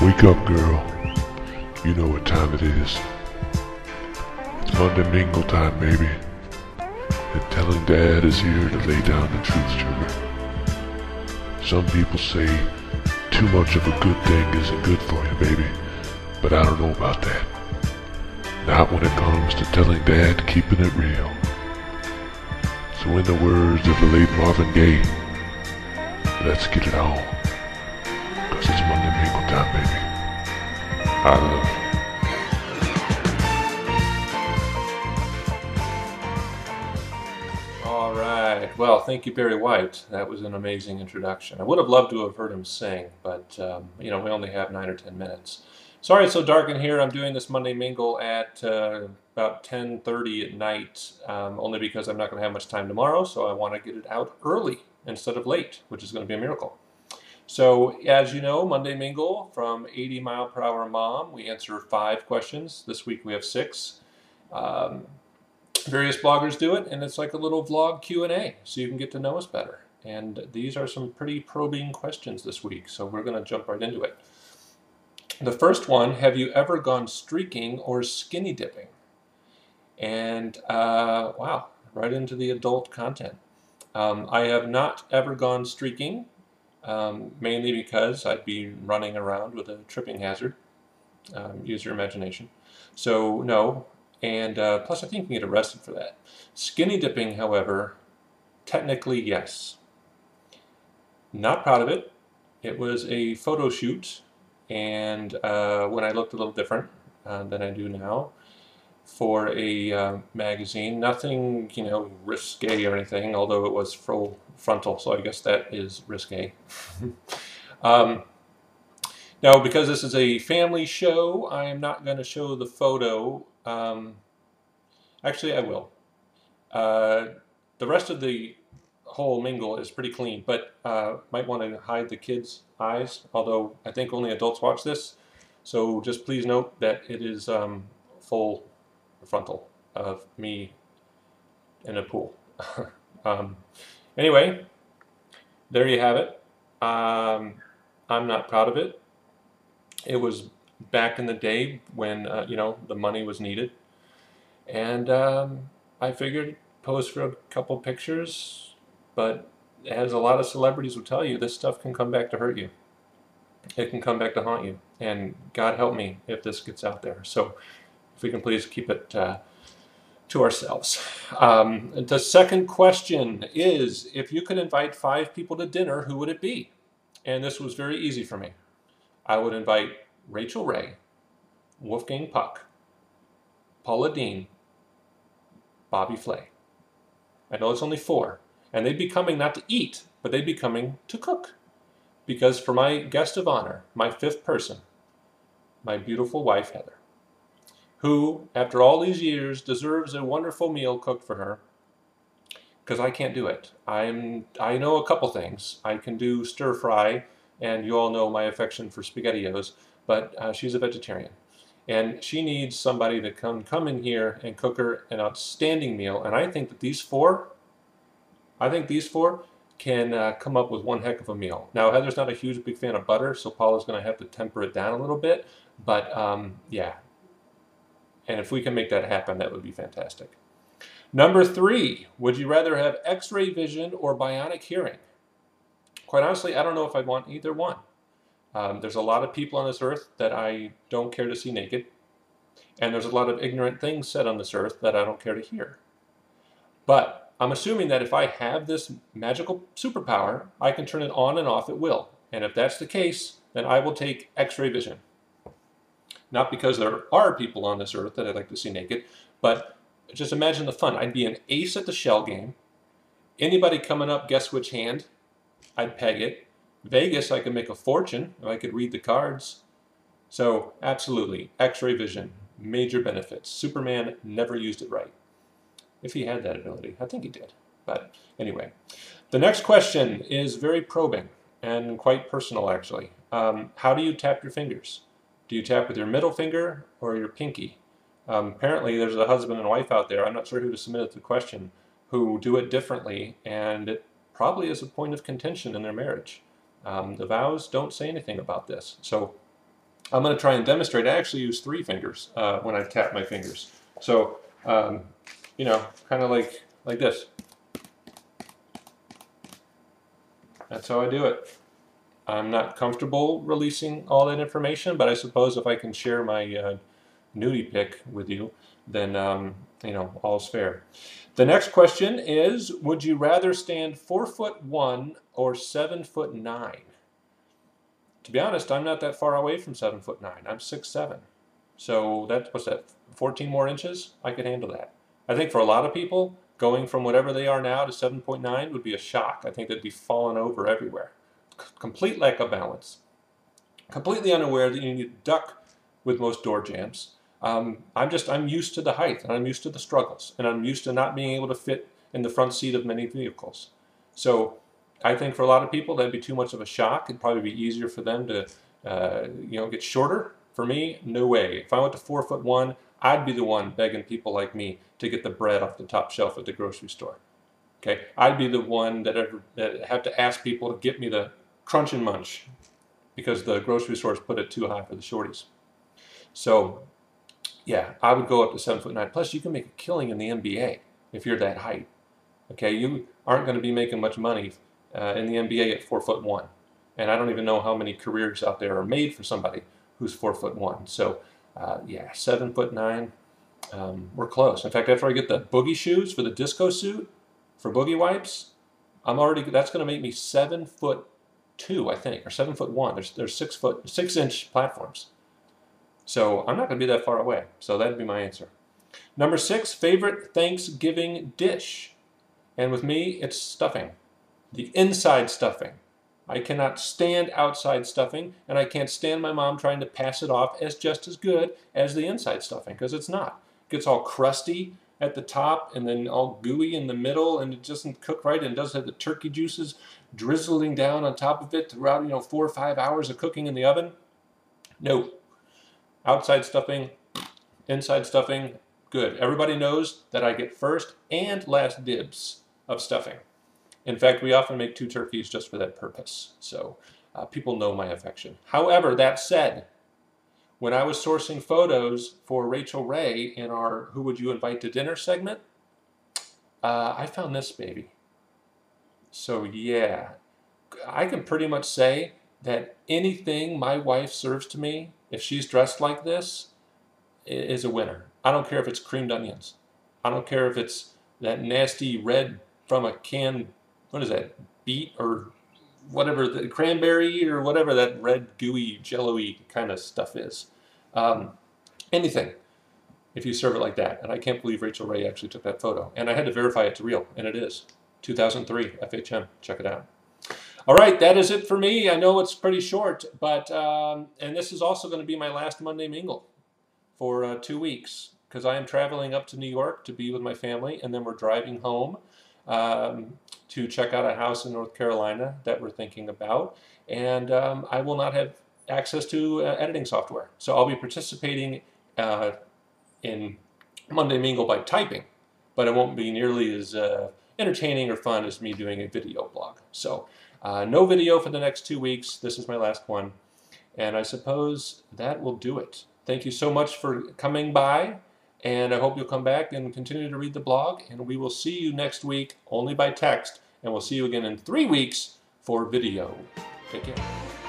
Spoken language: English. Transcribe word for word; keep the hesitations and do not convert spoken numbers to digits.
Wake up, girl. You know what time it is. It's Monday Mingle time, baby. And telling Dad is here to lay down the truth, sugar. Some people say too much of a good thing isn't good for you, baby. But I don't know about that. Not when it comes to telling Dad keeping it real. So in the words of the late Marvin Gaye, let's get it on. Cause it's Monday Mingle time, baby. I love you. All right. Well, thank you, Barry White. That was an amazing introduction. I would have loved to have heard him sing, but, um, you know, we only have nine or ten minutes. Sorry it's so dark in here. I'm doing this Monday Mingle at uh, about ten thirty at night, um, only because I'm not going to have much time tomorrow, so I want to get it out early instead of late, which is going to be a miracle. So, as you know, Monday Mingle from eighty mile per hour Mom, we answer five questions. This week we have six. Um, various bloggers do it, and it's like a little vlog Q and A, so you can get to know us better. And these are some pretty probing questions this week, so we're going to jump right into it. The first one, have you ever gone streaking or skinny dipping? And, uh, wow, right into the adult content. Um, I have not ever gone streaking. Um, mainly because I'd be running around with a tripping hazard. Um, use your imagination. So, no. And uh, plus, I think you can get arrested for that. Skinny dipping, however, technically, yes. Not proud of it. It was a photo shoot, and uh, when I looked a little different uh, than I do now, for a uh, magazine. Nothing, you know, risque or anything, although it was full frontal, so I guess that is risque. um, now, because this is a family show, I am not going to show the photo. Um, actually, I will. Uh, the rest of the whole mingle is pretty clean, but uh, might want to hide the kids' eyes, although I think only adults watch this. So just please note that it is um, full frontal of me in a pool. um, anyway, there you have it. Um, I'm not proud of it. It was back in the day when uh, you know, the money was needed, and um, I figured pose for a couple pictures. But as a lot of celebrities will tell you, this stuff can come back to hurt you. It can come back to haunt you, and God help me if this gets out there. So if we can please keep it uh, to ourselves. Um, the second question is, if you could invite five people to dinner, who would it be? And this was very easy for me. I would invite Rachel Ray, Wolfgang Puck, Paula Deen, Bobby Flay. I know it's only four, and they'd be coming not to eat, but they'd be coming to cook. Because for my guest of honor, my fifth person, my beautiful wife, Heather, who, after all these years, deserves a wonderful meal cooked for her, because I can't do it. I'm, I know a couple things. I can do stir fry, and you all know my affection for SpaghettiOs, but uh, she's a vegetarian. And she needs somebody that can come in here and cook her an outstanding meal, and I think that these four, I think these four can uh, come up with one heck of a meal. Now, Heather's not a huge, big fan of butter, so Paula's going to have to temper it down a little bit, but um, yeah. And if we can make that happen, that would be fantastic. Number three, would you rather have X-ray vision or bionic hearing? Quite honestly, I don't know if I'd want either one. Um, there's a lot of people on this earth that I don't care to see naked, and there's a lot of ignorant things said on this earth that I don't care to hear. But I'm assuming that if I have this magical superpower, I can turn it on and off at will. And if that's the case, then I will take X-ray vision. Not because there are people on this earth that I'd like to see naked, but just imagine the fun. I'd be an ace at the shell game. Anybody coming up, guess which hand? I'd peg it. Vegas, I could make a fortune if I could read the cards. So, absolutely, X-ray vision, major benefits. Superman never used it right. If he had that ability. I think he did. But anyway, the next question is very probing and quite personal, actually. Um, how do you tap your fingers? Do you tap with your middle finger or your pinky? Um, apparently, there's a husband and wife out there, I'm not sure who to submit the question, who do it differently, and it probably is a point of contention in their marriage. Um, the vows don't say anything about this. So I'm going to try and demonstrate. I actually use three fingers uh, when I tap my fingers. So, um, you know, kind of like, like this. That's how I do it. I'm not comfortable releasing all that information, but I suppose if I can share my uh, nudie pic with you, then, um, you know, all's fair. The next question is, would you rather stand four foot one or seven foot nine? To be honest, I'm not that far away from seven foot nine. I'm six seven. So that, what's that, fourteen more inches? I could handle that. I think for a lot of people, going from whatever they are now to seven point nine would be a shock. I think they'd be falling over everywhere. C- complete lack of balance. Completely unaware that you need to duck with most door jams. Um, I'm just, I'm used to the height, and I'm used to the struggles, and I'm used to not being able to fit in the front seat of many vehicles. So I think for a lot of people that'd be too much of a shock. It'd probably be easier for them to, uh, you know, get shorter. For me, no way. If I went to four foot one, I'd be the one begging people like me to get the bread off the top shelf at the grocery store. Okay, I'd be the one that ever that have to ask people to get me the crunch and munch because the grocery stores put it too high for the shorties. So, yeah, I would go up to seven foot nine. Plus, you can make a killing in the N B A if you're that height. Okay, you aren't going to be making much money uh, in the N B A at four foot one, and I don't even know how many careers out there are made for somebody who's four foot one. So, uh, yeah, seven foot nine. Um, we're close. In fact, after I get the boogie shoes for the disco suit for boogie wipes, I'm already. That's going to make me seven foot two, I think, or seven foot one. There's there's six foot six inch platforms. So I'm not going to be that far away. So that'd be my answer. Number six, favorite Thanksgiving dish. And with me, it's stuffing. The inside stuffing. I cannot stand outside stuffing, and I can't stand my mom trying to pass it off as just as good as the inside stuffing, because it's not. It gets all crusty at the top and then all gooey in the middle, and it doesn't cook right, and it does have the turkey juices drizzling down on top of it throughout, you know, four or five hours of cooking in the oven. No. Outside stuffing, inside stuffing, good. Everybody knows that I get first and last dibs of stuffing. In fact, we often make two turkeys just for that purpose. So uh, people know my affection. However, that said, when I was sourcing photos for Rachel Ray in our Who Would You Invite to Dinner segment, uh, I found this baby. So yeah, I can pretty much say that anything my wife serves to me, if she's dressed like this, is a winner. I don't care if it's creamed onions. I don't care if it's that nasty red from a can, what is that, beet or whatever, the cranberry or whatever that red gooey, jello-y kind of stuff is. Um, anything, if you serve it like that. And I can't believe Rachel Ray actually took that photo. And I had to verify it's real, and it is. two thousand three, F H M. Check it out. All right, that is it for me. I know it's pretty short, but, um, and this is also going to be my last Monday Mingle for uh, two weeks, because I am traveling up to New York to be with my family, and then we're driving home um, to check out a house in North Carolina that we're thinking about, and um, I will not have access to uh, editing software. So I'll be participating uh, in Monday Mingle by typing, but it won't be nearly as uh, entertaining or fun as me doing a video blog. So uh, no video for the next two weeks. This is my last one, and I suppose that will do it. Thank you so much for coming by, and I hope you'll come back and continue to read the blog, and we will see you next week only by text, and we'll see you again in three weeks for video. Take care.